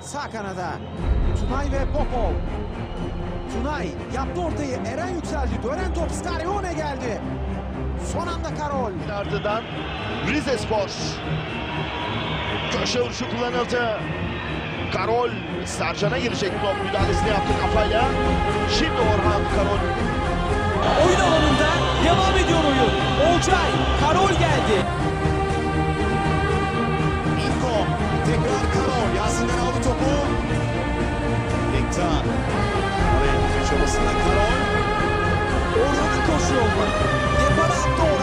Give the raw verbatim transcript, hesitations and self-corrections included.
Sağ kanada. Tunay ve Popov. Tunay yaptı ortayı. Eren yükseldi. Dönen top Scarione geldi. Son anda Karol. Ardından Rizespor. Köşe vuruşu kullanıldı. Karol Sercan'a girecek top müdahalesini yaptı kafayla. Şimdi Orhan Karol. Oyun alanında devam ediyor oyun. Olcay, Karol geldi. İlko. Tekrar Karol. Yasin'den aldı topu. Bektan. Araya çabasında Karol. Orhan'ın koşu yolları. Depara attı Orhan.